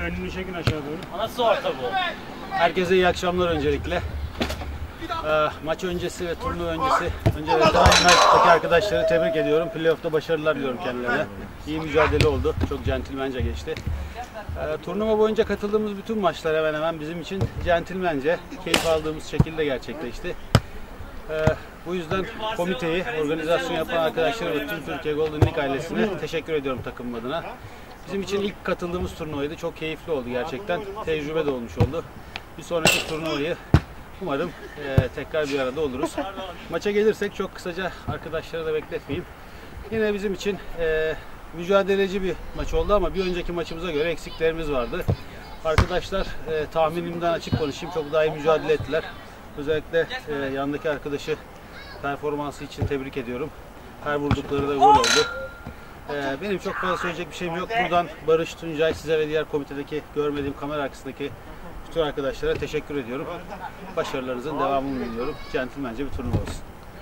önünü çekin aşağı doğru. Nasıl orta bu? Herkese iyi akşamlar öncelikle. Maç öncesi ve turnuva öncesi önce Veteran United'daki arkadaşları tebrik ediyorum. Playoff'ta başarılar diliyorum kendilerine. İyi mücadele oldu. Çok centilmence geçti. Turnuva boyunca katıldığımız bütün maçlar hemen hemen bizim için centilmence, keyif aldığımız şekilde gerçekleşti. Bu yüzden komiteyi, organizasyon yapan arkadaşlara ve tüm Türkiye Golden League ailesine teşekkür ediyorum takımım adına. Bizim için ilk katıldığımız turnuvaydı. Çok keyifli oldu gerçekten. Tecrübe de olmuş oldu. Bir sonraki turnuvayı umarım tekrar bir arada oluruz. Maça gelirsek çok kısaca arkadaşları da bekletmeyeyim. Yine bizim için mücadeleci bir maç oldu ama bir önceki maçımıza göre eksiklerimiz vardı. Arkadaşlar tahminimden açık konuşayım, çok daha iyi mücadele ettiler. Özellikle yandaki arkadaşı performansı için tebrik ediyorum. Her vurdukları da gol oldu. Benim çok fazla söyleyecek bir şeyim yok. Buradan Barış, Tuncay, size ve diğer komitedeki görmediğim kamera arkasındaki bütün arkadaşlara teşekkür ediyorum. Başarılarınızın devamını diliyorum. Centilmence bir turnuva olsun.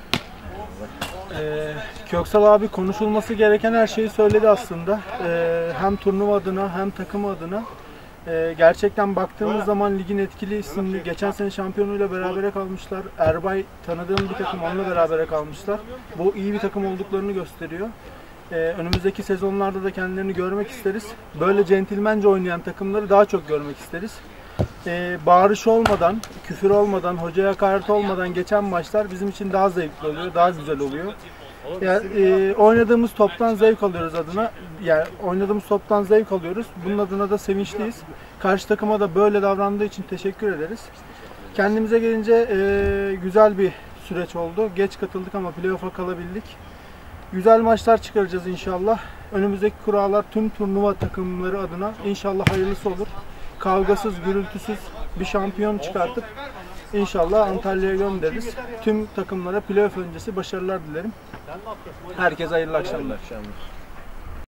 Köksal abi konuşulması gereken her şeyi söyledi aslında. Hem turnuva adına hem takım adına. Gerçekten baktığımız zaman ligin etkili isimli, geçen sene şampiyonuyla berabere kalmışlar. Erbay tanıdığım bir takım, onunla berabere kalmışlar. Bu iyi bir takım olduklarını gösteriyor. Önümüzdeki sezonlarda da kendilerini görmek isteriz. Böyle centilmence oynayan takımları daha çok görmek isteriz. Bağırış olmadan, küfür olmadan, hocaya hakaret olmadan geçen maçlar bizim için daha zevkli oluyor, daha güzel oluyor. Yani, oynadığımız toptan zevk alıyoruz adına. Yani oynadığımız toptan zevk alıyoruz. Bunun adına da sevinçliyiz. Karşı takıma da böyle davrandığı için teşekkür ederiz. Kendimize gelince güzel bir süreç oldu. Geç katıldık ama playoff'a kalabildik. Güzel maçlar çıkaracağız inşallah. Önümüzdeki kurallar tüm turnuva takımları adına inşallah hayırlısı olur. Kavgasız, gürültüsüz bir şampiyon çıkartıp inşallah Antalya'ya göndeririz. Tüm takımlara playoff öncesi başarılar dilerim. Herkese hayırlı akşamlar.